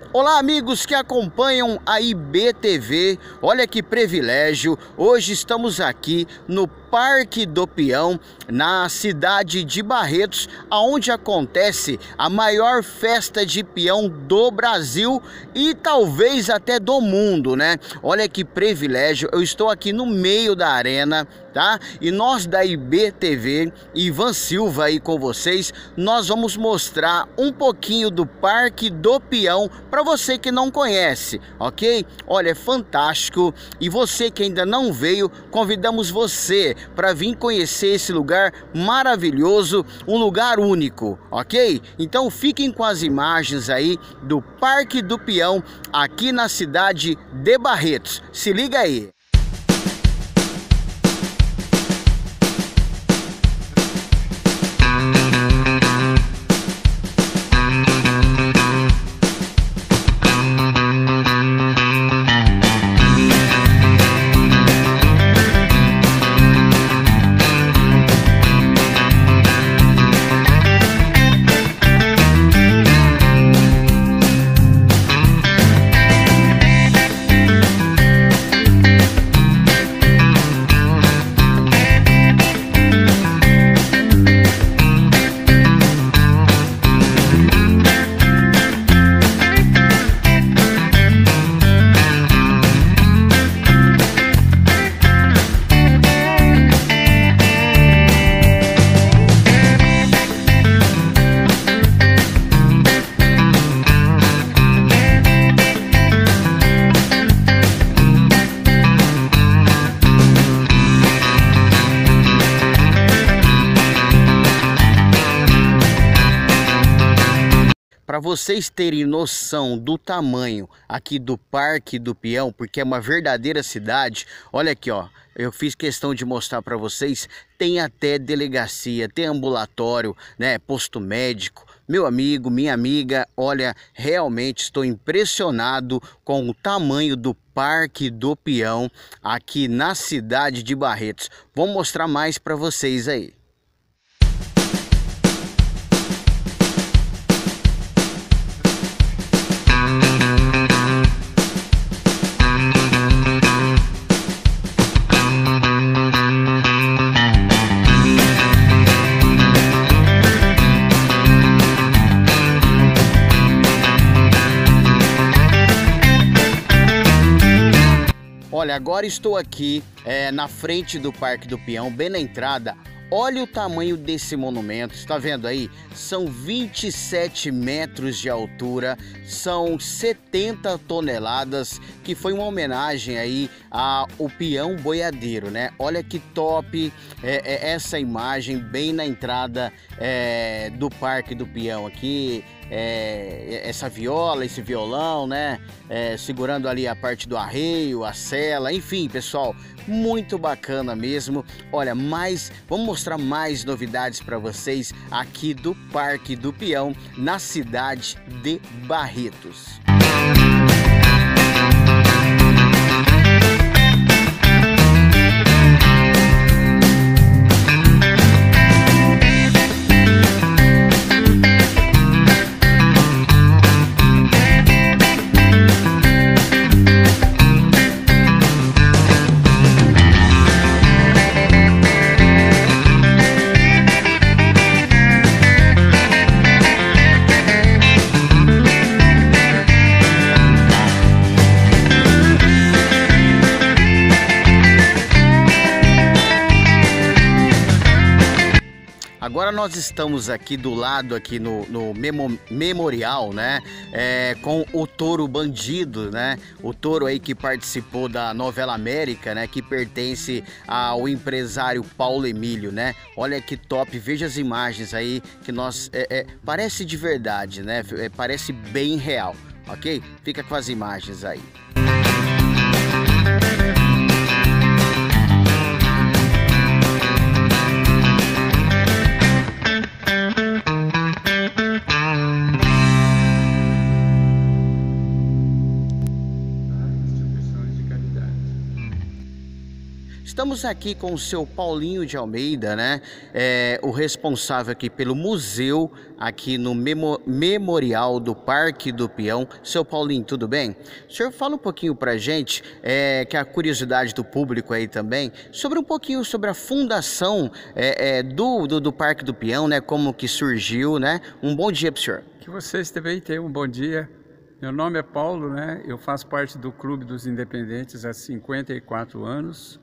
Olá, amigos que acompanham a IBTV, olha que privilégio, hoje estamos aqui no Parque do Peão, na cidade de Barretos, onde acontece a maior festa de peão do Brasil e talvez até do mundo, né? Olha que privilégio, eu estou aqui no meio da arena, tá? E nós da IBTV, Ivan Silva aí com vocês, nós vamos mostrar um pouquinho do Parque do Peão para você que não conhece, ok? Olha, é fantástico, e você que ainda não veio, convidamos você para vir conhecer esse lugar maravilhoso, um lugar único, ok? Então fiquem com as imagens aí do Parque do Peão aqui na cidade de Barretos, se liga aí. Para vocês terem noção do tamanho aqui do Parque do Peão, porque é uma verdadeira cidade, olha aqui, ó, eu fiz questão de mostrar para vocês, tem até delegacia, tem ambulatório, né, posto médico. Meu amigo, minha amiga, olha, realmente estou impressionado com o tamanho do Parque do Peão aqui na cidade de Barretos. Vou mostrar mais para vocês aí. Olha, agora estou aqui na frente do Parque do Peão, bem na entrada. Olha o tamanho desse monumento, está vendo aí? São 27 metros de altura, são 70 toneladas, que foi uma homenagem aí ao peão boiadeiro, né? Olha que top essa imagem bem na entrada do Parque do Peão aqui. Essa viola, esse violão, né? Segurando ali a parte do arreio, a sela, enfim, pessoal, muito bacana mesmo. Olha, vamos mostrar mais novidades para vocês aqui do Parque do Peão, na cidade de Barretos. Agora nós estamos aqui do lado, aqui no memorial, né? Com o touro bandido, né? O touro aí que participou da novela América, né? Que pertence ao empresário Paulo Emílio, né? Olha que top, veja as imagens aí que nós... parece de verdade, né? Parece bem real, ok? Fica com as imagens aí. Estamos aqui com o seu Paulinho de Almeida, né? O responsável aqui pelo museu, aqui no Memorial do Parque do Peão. Seu Paulinho, tudo bem? O senhor fala um pouquinho pra gente, que é a curiosidade do público aí também, sobre um pouquinho sobre a fundação do Parque do Peão, né? Como que surgiu, né? Um bom dia pro senhor. Que vocês também tenham um bom dia. Meu nome é Paulo, né? Eu faço parte do Clube dos Independentes há 54 anos.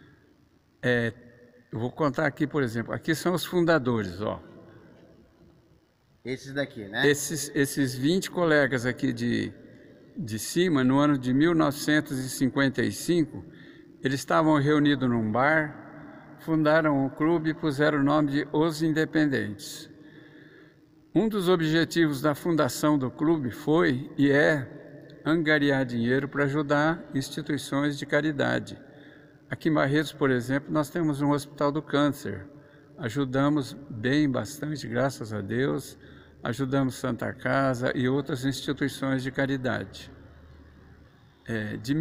Eu vou contar aqui, por exemplo, aqui são os fundadores, ó. Esses daqui, né? Esses 20 colegas aqui de cima, no ano de 1955, eles estavam reunidos num bar, fundaram um clube e puseram o nome de Os Independentes. Um dos objetivos da fundação do clube foi e é angariar dinheiro para ajudar instituições de caridade. Aqui em Barretos, por exemplo, nós temos um hospital do câncer. Ajudamos bem, bastante, graças a Deus. Ajudamos Santa Casa e outras instituições de caridade. De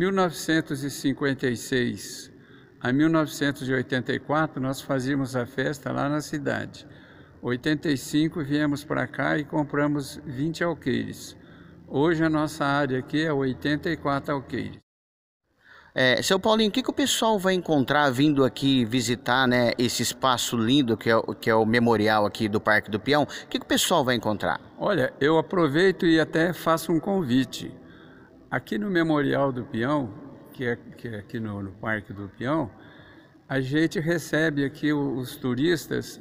1956 a 1984, nós fazíamos a festa lá na cidade. 85 viemos para cá e compramos 20 alqueires. Hoje a nossa área aqui é 84 alqueires. Seu Paulinho, o que o pessoal vai encontrar vindo aqui visitar, né, esse espaço lindo que é o memorial aqui do Parque do Peão? O que o pessoal vai encontrar? Olha, eu aproveito e até faço um convite. Aqui no Memorial do Peão, que é aqui no Parque do Peão, a gente recebe aqui os turistas.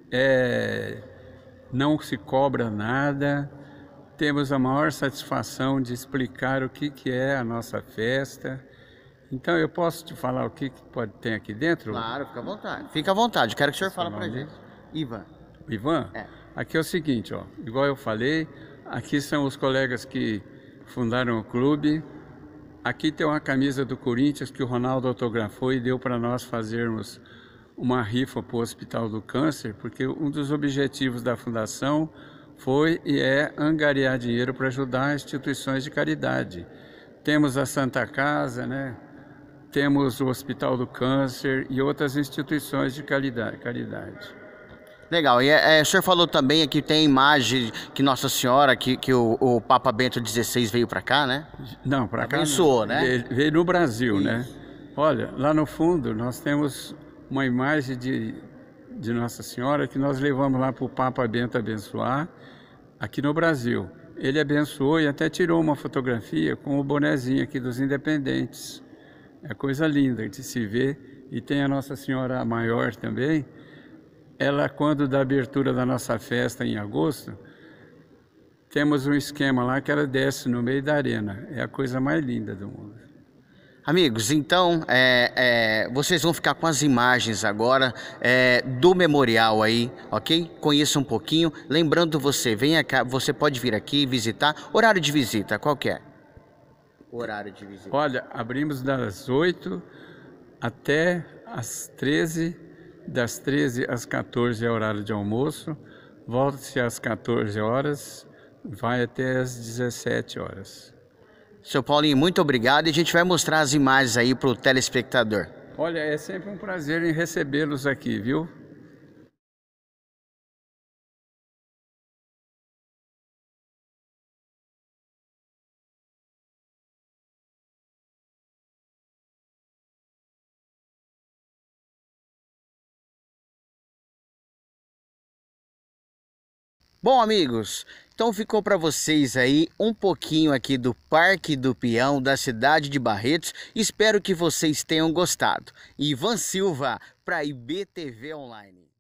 Não se cobra nada, temos a maior satisfação de explicar o que é a nossa festa. Então eu posso te falar o que pode ter aqui dentro? Claro, fica à vontade. Fica à vontade, quero que o senhor fale pra gente. Ivan. Ivan? Aqui é o seguinte, ó, igual eu falei, aqui são os colegas que fundaram o clube. Aqui tem uma camisa do Corinthians que o Ronaldo autografou e deu para nós fazermos uma rifa para o Hospital do Câncer, porque um dos objetivos da fundação foi e é angariar dinheiro para ajudar instituições de caridade. Temos a Santa Casa, né? Temos o Hospital do Câncer e outras instituições de caridade. Legal, e o senhor falou também aqui tem imagem que Nossa Senhora, que o Papa Bento XVI veio para cá, né? Não, para cá abençoou, não. Né? Veio no Brasil, né? Olha, lá no fundo nós temos uma imagem de Nossa Senhora que nós levamos lá para o Papa Bento abençoar, aqui no Brasil. Ele abençoou e até tirou uma fotografia com o bonezinho aqui dos Independentes. É coisa linda de se ver. E tem a Nossa Senhora Maior também. Ela, quando da abertura da nossa festa em agosto, temos um esquema lá que ela desce no meio da arena. É a coisa mais linda do mundo. Amigos, então vocês vão ficar com as imagens agora do memorial aí, ok? Conheça um pouquinho. Lembrando você, venha cá, você pode vir aqui visitar. Horário de visita, qual que é? Horário de visita. Olha, abrimos das 8 até as 13, das 13 às 14 é horário de almoço, volta-se às 14 horas, vai até às 17 horas. Seu Paulinho, muito obrigado e a gente vai mostrar as imagens aí para o telespectador. Olha, é sempre um prazer em recebê-los aqui, viu? Bom, amigos, então ficou para vocês aí um pouquinho aqui do Parque do Peão, da cidade de Barretos. Espero que vocês tenham gostado. Ivan Silva para IBTV Online.